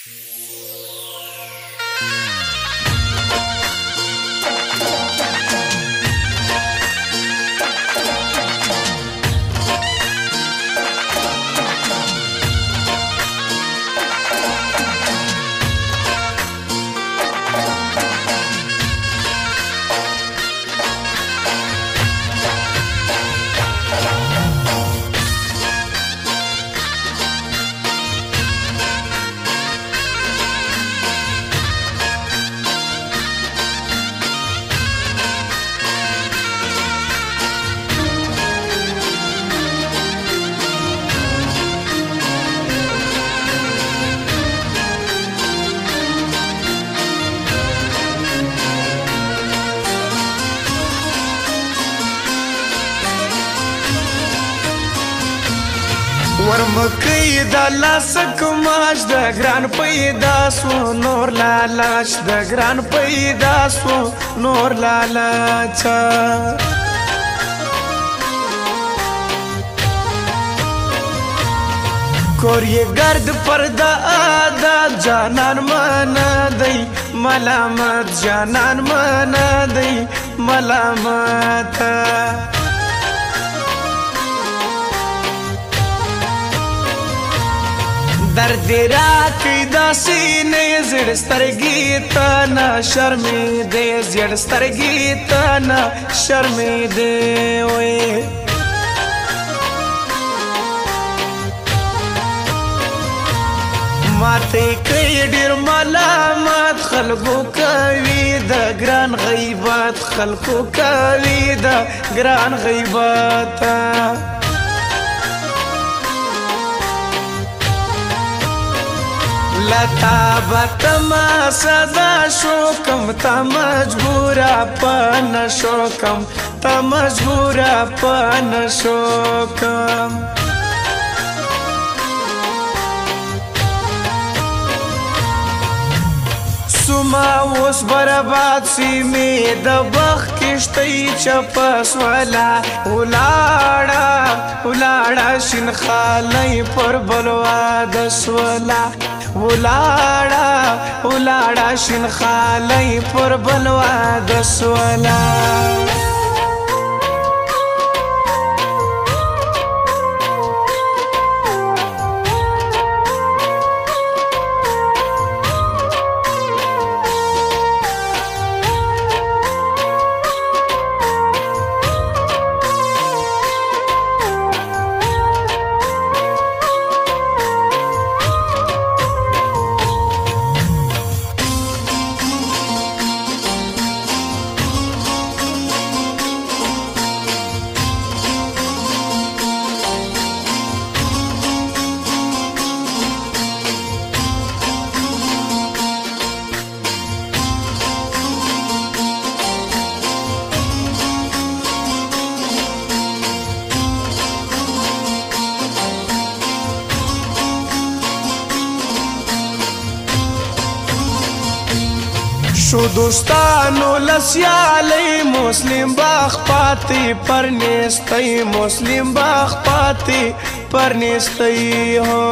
ورمکۍ د لاس کماش د ګران پیدا سو نور لالاچ د ګران پیدا سو نور لالاچ کور یې ګرد پرده ادا جانان مانا دی ملامت جانان مانا دی ملامت درد راکی دا سینې زړه سترګې ته نه شرمېدې زړه سترګې ته نه شرمېدې وې ماته کوي ډېر ملامت خلکو کوي د ګران غیبت خلکو کوي د ګران غیبت لتا بتما صدا شوکم تا مجبورا پن شوکم تا مجبورا پن شوکم سما اوس برباد سی می د بخ کشتۍ چپس ولا ولاړه شین خالۍ پر بلوا د سولا ولاړه شین خالۍ پر بلوا د سولا شو دوستانو لسیالی مسلم باخ پاتی پرنیستی مسلم باخ پاتی پرنیستی ہو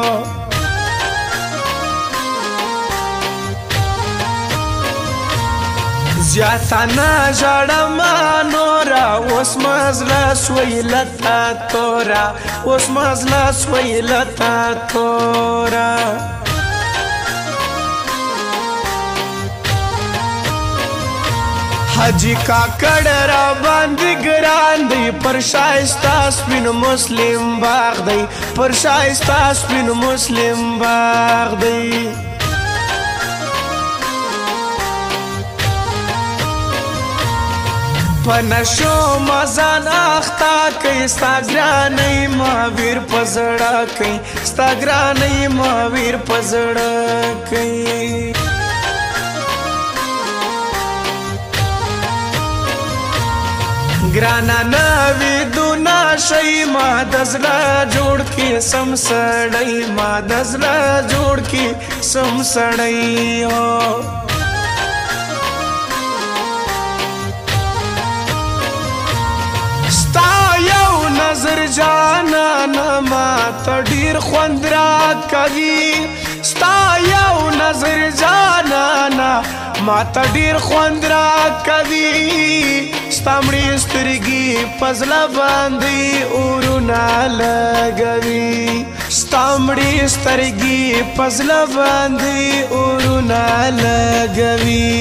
زیاتانا جاڑما نورا اس مزلا سویلتا تورا اس مزلا سویلتا تورا حجی کاکڑ را باندې ګران دی پر شایستا سپین مسلم باغ دی پر شایستا سپین مسلم باغ دی پنشو مزان اختا کئی ستا گرانی ماویر پزڑا کئی ستا گرانی ماویر پزڑا کئی گرانا ناوی دونا شئی ما دزلا جوڑ کی سم سڑئی ما دزلا جوڑ کی سم سڑئی ہو ستا یو نظر جانا نما تا ډیر خوند را کوي ستا یو ما ته ډیر خوند را کوي ستا مړې سترګې په زړه باندې اورونه لګوي ستا مړې سترګې په زړه باندې اورونه لګوي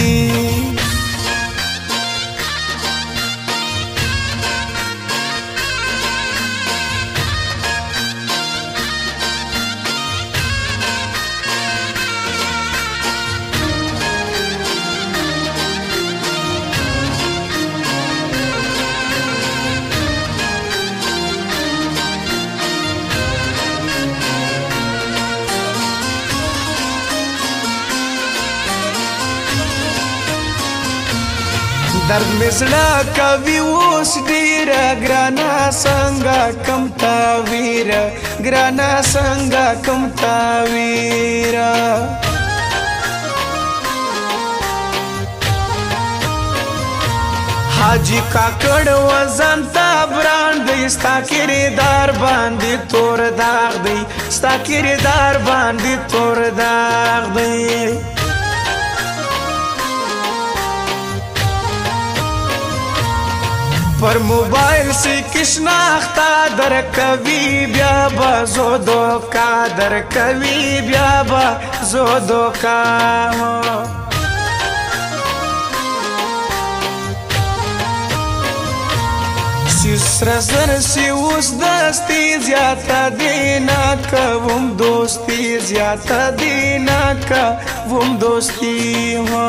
درد می زړه کوي اوس ډیره ګرانه څنګه کم تاویره ګرانه څنګه کم تاویره حاجی کاکړ وزن تا بران دی ستا کردار باندې تور داغ دی ستا کردار باندې تور داغ دی پر موبایل سے کشناختا در کوي بیا با زودو کا در کوي بیا با زودو کا سر سر سی اوس دستی زیاته دینا کوم دوستی زیاته دینا کوم دوستی ہو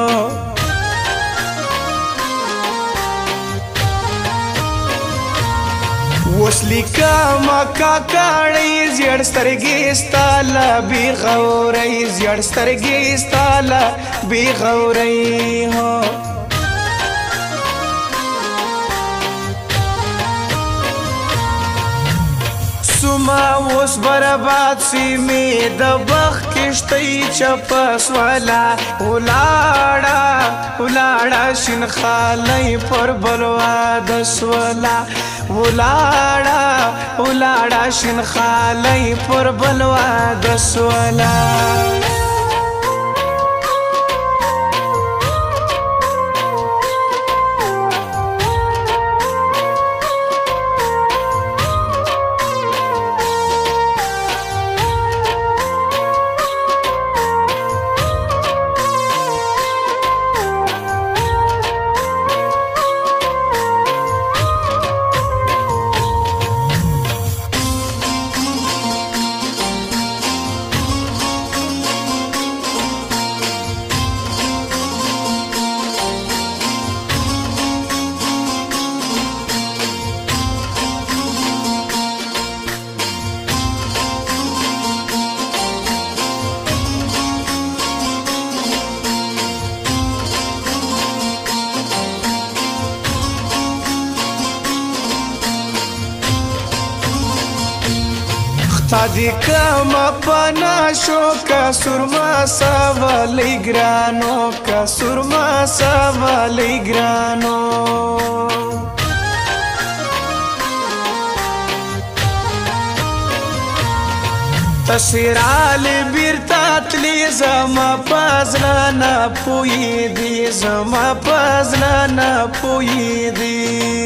وسلی کما کاکړی زیړ سترګې ستاله بی غوري زیړ سترګې ستاله بی غوري هو سما اوس برباد سی می د بخ کشتۍ چپس والا ولاړه شین خالای پر بلوا د سولا ولاړه شین خالای پر بلوا د سولا خادي کما پنا شو کا سرما سوالی ګرانو کا سرما سوالی ګرانو تسیرال بیرتاتلی زما پازلانا پوی دی زما پازلانا پوی دی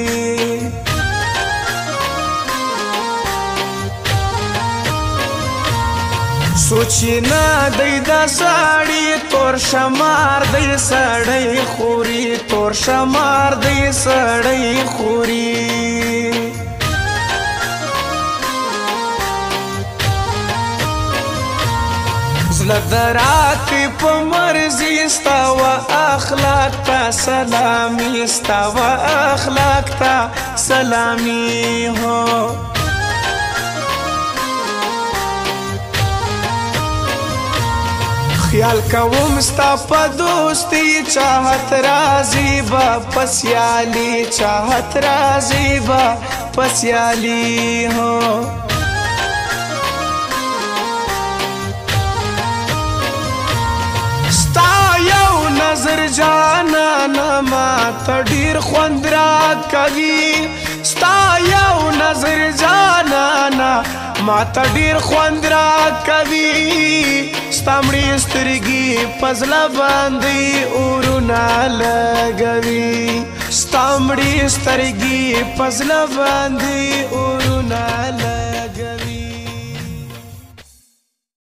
سوچینا دی دا ساڑی تور شمار دی ساڑی خوری تور شمار دی ساڑی خوری زلدرات پا مرزی استاوا اخلاق تا سلامی استاوا اخلاق تا سلامی ہو خیال کوم ستا په دوستی چاہت رازی با پسیالی چاہت رازی با پسیالی ہو ستا یو نظر جانا نما تا ډیر خوند را کوي ستا یو نظر جانا ما ته ډیر خوند را کوي ستا مړې سترګې په زړه باندې اورونه لګوي ستا مړې سترګې په زړه باندې اورونه